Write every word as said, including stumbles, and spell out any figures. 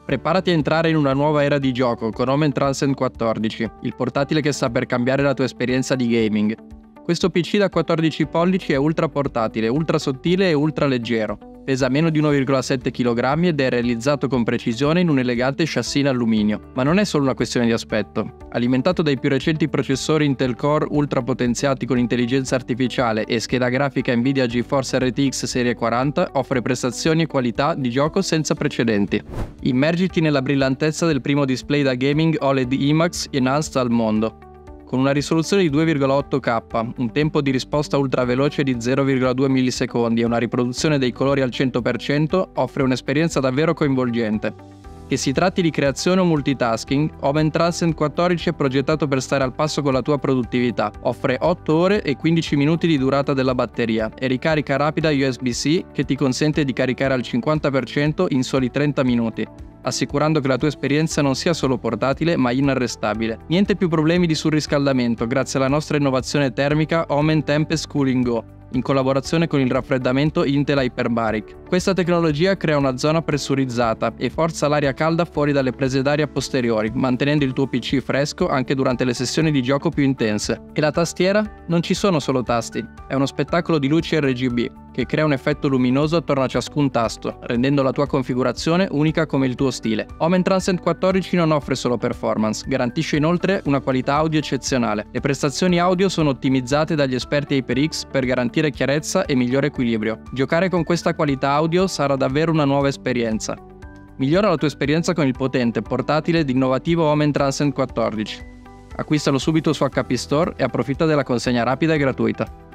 Preparati a entrare in una nuova era di gioco con Omen Transcend quattordici, il portatile che sta per cambiare la tua esperienza di gaming. Questo P C da quattordici pollici è ultra portatile, ultra sottile e ultra leggero. Pesa meno di uno virgola sette chilogrammi ed è realizzato con precisione in un elegante chassis in alluminio. Ma non è solo una questione di aspetto. Alimentato dai più recenti processori Intel Core ultra potenziati con intelligenza artificiale e scheda grafica Nvidia GeForce R T X serie quaranta, offre prestazioni e qualità di gioco senza precedenti. Immergiti nella brillantezza del primo display da gaming O L E D IMAX enhanced al mondo. Con una risoluzione di due virgola otto K, un tempo di risposta ultraveloce di zero virgola due millisecondi e una riproduzione dei colori al cento per cento, offre un'esperienza davvero coinvolgente. Che si tratti di creazione o multitasking, Omen Transcend quattordici è progettato per stare al passo con la tua produttività. Offre otto ore e quindici minuti di durata della batteria e ricarica rapida U S B C che ti consente di caricare al cinquanta per cento in soli trenta minuti, assicurando che la tua esperienza non sia solo portatile ma inarrestabile. Niente più problemi di surriscaldamento grazie alla nostra innovazione termica Omen Tempest Cooling Go, in collaborazione con il raffreddamento Intel Hyperbaric. Questa tecnologia crea una zona pressurizzata e forza l'aria calda fuori dalle prese d'aria posteriori, mantenendo il tuo P C fresco anche durante le sessioni di gioco più intense. E la tastiera? Non ci sono solo tasti, è uno spettacolo di luci R G B che crea un effetto luminoso attorno a ciascun tasto, rendendo la tua configurazione unica come il tuo stile. Omen Transcend quattordici non offre solo performance, garantisce inoltre una qualità audio eccezionale. Le prestazioni audio sono ottimizzate dagli esperti HyperX per garantire chiarezza e migliore equilibrio. Giocare con questa qualità audio sarà davvero una nuova esperienza. Migliora la tua esperienza con il potente, portatile ed innovativo Omen Transcend quattordici. Acquistalo subito su H P Store e approfitta della consegna rapida e gratuita.